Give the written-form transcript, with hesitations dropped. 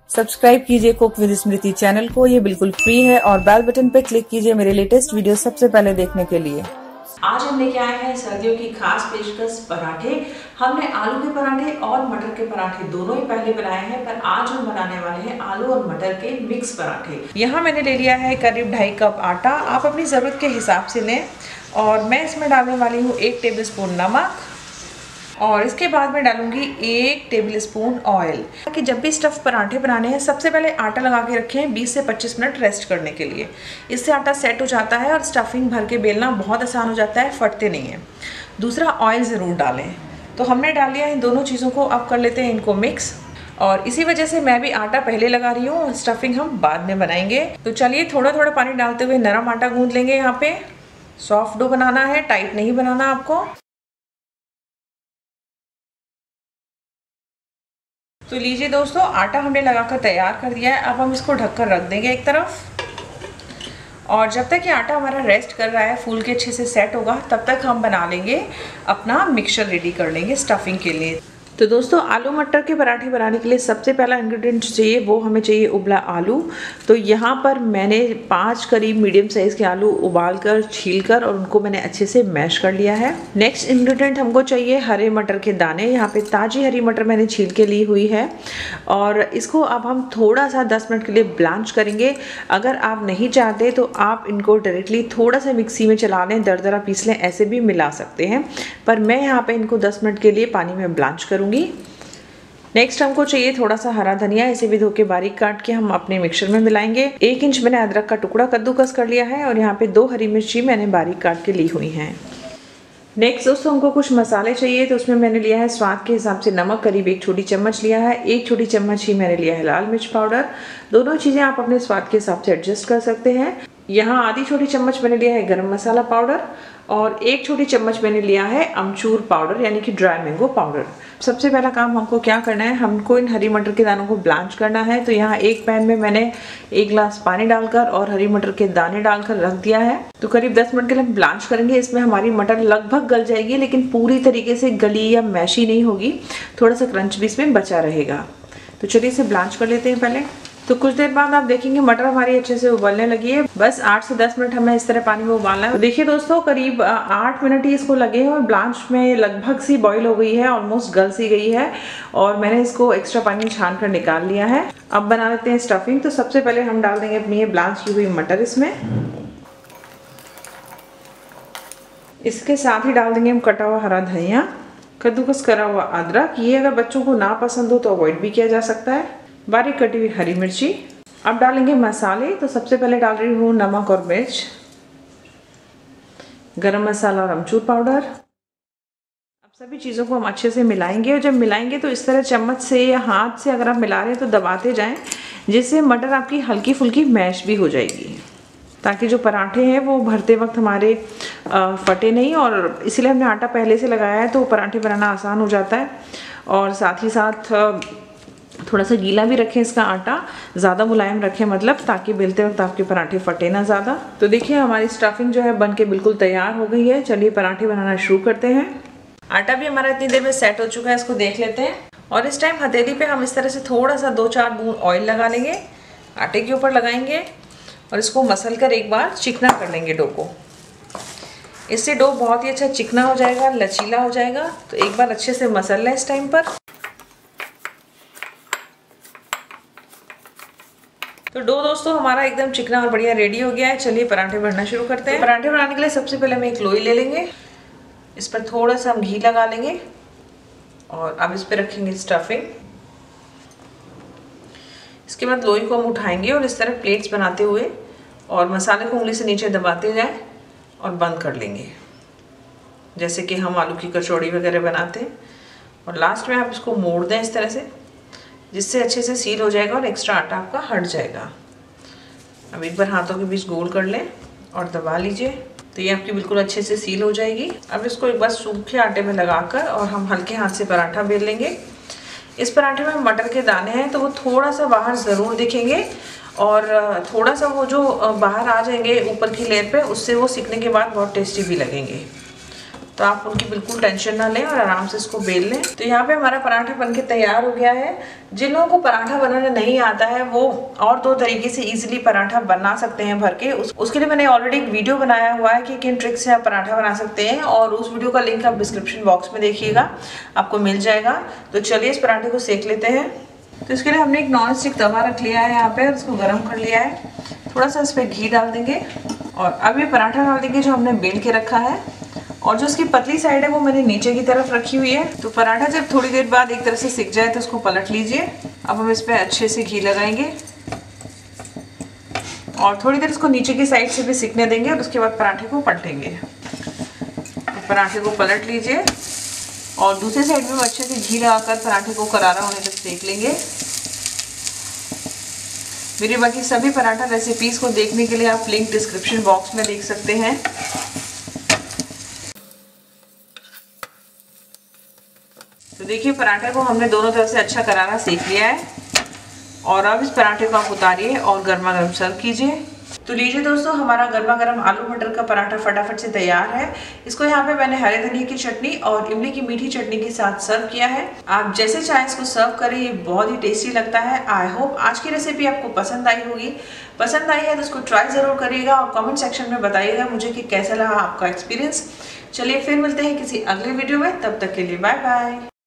Subscribe कीजिए cook with Smriti channel को, ये बिल्कुल फ्री है और बेल बटन पर क्लिक कीजिए मेरे लेटेस्ट वीडियो सबसे पहले देखने के लिए। आज हम लेके आए हैं सर्दियों की खास पेशकश पराठे। हमने आलू के पराठे और मटर के पराठे दोनों ही पहले बनाए हैं, पर आज हम बनाने वाले हैं आलू और मटर के मिक्स पराठे। यहाँ मैंने ले लिया है करीब 2.5 कप आटा। आप अपनी ज़रूरत के हिसाब से लें। और मैं इसमें डालने वाली हूँ 1 टेबलस्पून नमक और इसके बाद मैं डालूंगी 1 टेबलस्पून ऑयल। कि जब भी स्टफ़ पराठे बनाने हैं सबसे पहले आटा लगा के रखें 20 से 25 मिनट रेस्ट करने के लिए। इससे आटा सेट हो जाता है और स्टफिंग भर के बेलना बहुत आसान हो जाता है, फटते नहीं हैं। दूसरा, ऑयल ज़रूर डालें। तो हमने डाल लिया इन दोनों चीज़ों को। अब कर लेते हैं इनको मिक्स। और इसी वजह से मैं भी आटा पहले लगा रही हूँ और स्टफिंग हम बाद में बनाएंगे। तो चलिए थोड़ा थोड़ा पानी डालते हुए नरम आटा गूंद लेंगे। यहाँ पे सॉफ्ट डो बनाना है, टाइट नहीं बनाना आपको। तो लीजिए दोस्तों, आटा हमने लगाकर तैयार कर दिया है। अब हम इसको ढककर रख देंगे एक तरफ। और जब तक ये आटा हमारा रेस्ट कर रहा है, फूल के अच्छे से सेट होगा, तब तक हम बना लेंगे अपना मिक्सचर रेडी कर लेंगे स्टफिंग के लिए। तो दोस्तों, आलू मटर के पराठे बनाने के लिए सबसे पहला इंग्रेडिएंट चाहिए, वो हमें चाहिए उबला आलू। तो यहाँ पर मैंने 5 करीब मीडियम साइज़ के आलू उबालकर छीलकर और उनको मैंने अच्छे से मैश कर लिया है। नेक्स्ट इंग्रेडिएंट हमको चाहिए हरे मटर के दाने। यहाँ पे ताज़ी हरी मटर मैंने छील के ली हुई है और इसको अब हम थोड़ा सा 10 मिनट के लिए ब्लांच करेंगे। अगर आप नहीं चाहते तो आप इनको डायरेक्टली थोड़ा सा मिक्सी में चला लें, दरदरा पीस लें, ऐसे भी मिला सकते हैं। पर मैं यहाँ पर इनको 10 मिनट के लिए पानी में ब्लांच करूँगी। नेक्स्ट हमको चाहिए थोड़ा सा हरा धनिया। इसे भी धो के बारीक काट के हम अपने मिक्सचर में मिलाएंगे। 1 इंच मैंने अदरक का टुकड़ा कद्दूकस कर लिया है और यहाँ पे 2 हरी मिर्ची मैंने बारीक काट के ली हुई हैं। नेक्स्ट दोस्तों, हमको कुछ मसाले चाहिए। तो उसमें मैंने लिया है स्वाद के हिसाब से नमक, करीब 1 छोटी चम्मच लिया है। 1 छोटी चम्मच ही मैंने लिया है लाल मिर्च पाउडर। दोनों चीज़ें आप अपने स्वाद के हिसाब से एडजस्ट कर सकते हैं। यहाँ आधी छोटी चम्मच मैंने लिया है गरम मसाला पाउडर और 1 छोटी चम्मच मैंने लिया है अमचूर पाउडर यानी कि ड्राई मैंगो पाउडर। सबसे पहला काम हमको क्या करना है, हमको इन हरी मटर के दानों को ब्लांच करना है। तो यहाँ एक पैन में मैंने 1 गिलास पानी डालकर और हरी मटर के दाने डालकर रख दिया है। तो करीब 10 मिनट के लिए हम ब्लांच करेंगे। इसमें हमारी मटर लगभग गल जाएगी, लेकिन पूरी तरीके से गली या मैशी नहीं होगी, थोड़ा सा क्रंच भी इसमें बचा रहेगा। तो चलिए इसे ब्लांच कर लेते हैं पहले। तो कुछ देर बाद आप देखेंगे मटर हमारी अच्छे से उबलने लगी है। बस 8 से 10 मिनट हमें इस तरह पानी में उबालना है। तो देखिए दोस्तों, करीब 8 मिनट ही इसको लगे हैं और ब्लांच में लगभग सी बॉईल हो गई है, ऑलमोस्ट गल सी गई है और मैंने इसको एक्स्ट्रा पानी छान कर निकाल लिया है। अब बना लेते हैं स्टफिंग। तो सबसे पहले हम डाल देंगे अपनी ये ब्लांच की हुई मटर इसमें। इसके साथ ही डाल देंगे हम कटा हुआ हरा धनिया, कद्दूकस करा हुआ अदरक। ये अगर बच्चों को ना पसंद हो तो अवॉइड भी किया जा सकता है। बारीक कटी हुई हरी मिर्ची। अब डालेंगे मसाले। तो सबसे पहले डाल रही हूँ नमक और मिर्च, गरम मसाला और अमचूर पाउडर। अब सभी चीज़ों को हम अच्छे से मिलाएंगे और जब मिलाएंगे तो इस तरह चम्मच से या हाथ से अगर आप मिला रहे हैं तो दबाते जाएं, जिससे मटर आपकी हल्की फुल्की मैश भी हो जाएगी, ताकि जो पराठे हैं वो भरते वक्त हमारे फटे नहीं। और इसीलिए हमने आटा पहले से लगाया है तो पराठे बनाना आसान हो जाता है। और साथ ही साथ थोड़ा सा गीला भी रखें इसका आटा, ज़्यादा मुलायम रखें मतलब, ताकि बेलते वक्त आपके पराठे फटे ना ज़्यादा। तो देखिए हमारी स्टफिंग जो है बन के बिल्कुल तैयार हो गई है। चलिए पराठे बनाना शुरू करते हैं। आटा भी हमारा इतनी देर में सेट हो चुका है, इसको देख लेते हैं। और इस टाइम हथेली पे हम इस तरह से थोड़ा सा 2-4 बूंद ऑयल लगा लेंगे, आटे के ऊपर लगाएंगे और इसको मसल कर एक बार चिकना कर लेंगे डो को। इससे डो बहुत ही अच्छा चिकना हो जाएगा, लचीला हो जाएगा। तो एक बार अच्छे से मसल लें इस टाइम पर। तो डो दोस्तों हमारा एकदम चिकना और बढ़िया रेडी हो गया है। चलिए पराठे बनाना शुरू करते हैं। तो पराठे बनाने के लिए सबसे पहले हम एक लोई ले लेंगे, इस पर थोड़ा सा हम घी लगा लेंगे और अब इस पर रखेंगे स्टफिंग। इसके बाद लोई को हम उठाएंगे और इस तरह प्लेट्स बनाते हुए और मसाले को उंगली से नीचे दबाते जाएं और बंद कर लेंगे, जैसे कि हम आलू की कचौड़ी वगैरह बनाते हैं। और लास्ट में आप इसको मोड़ दें इस तरह से, जिससे अच्छे से सील हो जाएगा और एक्स्ट्रा आटा आपका हट जाएगा। अब एक बार हाथों के बीच गोल कर लें और दबा लीजिए, तो ये आपकी बिल्कुल अच्छे से सील हो जाएगी। अब इसको एक बार सूखे आटे में लगाकर और हम हल्के हाथ से पराठा बेल लेंगे। इस पराठे में मटर के दाने हैं तो वो थोड़ा सा बाहर ज़रूर दिखेंगे और थोड़ा सा वो जो बाहर आ जाएंगे ऊपर की लेयर पे, उससे वो सिकने के बाद बहुत टेस्टी भी लगेंगे। तो आप उनकी बिल्कुल टेंशन ना लें और आराम से इसको बेल लें। तो यहाँ पे हमारा पराठा बनके तैयार हो गया है। जिन लोगों को पराठा बनाना नहीं आता है वो और 2 तरीके से इजीली पराठा बना सकते हैं भर के। उसके लिए मैंने ऑलरेडी एक वीडियो बनाया हुआ है कि किन ट्रिक से आप पराठा बना सकते हैं, और उस वीडियो का लिंक आप डिस्क्रिप्शन बॉक्स में देखिएगा, आपको मिल जाएगा। तो चलिए इस पराठे को सेक लेते हैं। तो इसके लिए हमने एक नॉन स्टिक तवा रख लिया है यहाँ पे, और उसको गर्म कर लिया है। थोड़ा सा इस पर घी डाल देंगे और अब ये पराठा डाल देंगे जो हमने बेल के रखा है, और जो उसकी पतली साइड है वो मैंने नीचे की तरफ रखी हुई है। तो पराठा जब थोड़ी देर बाद एक तरह से सिक जाए तो उसको पलट लीजिए। अब हम इस पर अच्छे से घी लगाएंगे और थोड़ी देर इसको नीचे की साइड से भी सिकने देंगे, और उसके बाद पराठे को पलटेंगे। तो पराठे को पलट लीजिए और दूसरी साइड में अच्छे से घी लगाकर पराठे को करारा होने तक सेक लेंगे। मेरी बाकी सभी पराठा रेसिपीज को देखने के लिए आप लिंक डिस्क्रिप्शन बॉक्स में देख सकते हैं। तो देखिए पराठे को हमने दोनों तरफ से अच्छा करारा सेक लिया है, और अब इस पराठे को आप उतारिए और गर्मा गर्म सर्व कीजिए। तो लीजिए दोस्तों, हमारा गर्मा गर्म आलू मटर का पराठा फटाफट से तैयार है। इसको यहाँ पे मैंने हरे धनिया की चटनी और इमली की मीठी चटनी के साथ सर्व किया है। आप जैसे चाहे इसको सर्व करें, ये बहुत ही टेस्टी लगता है। आई होप आज की रेसिपी आपको पसंद आई होगी। पसंद आई है तो इसको ट्राई जरूर करिएगा और कमेंट सेक्शन में बताइएगा मुझे कि कैसा लगा आपका एक्सपीरियंस। चलिए फिर मिलते हैं किसी अगले वीडियो में, तब तक के लिए बाय बाय।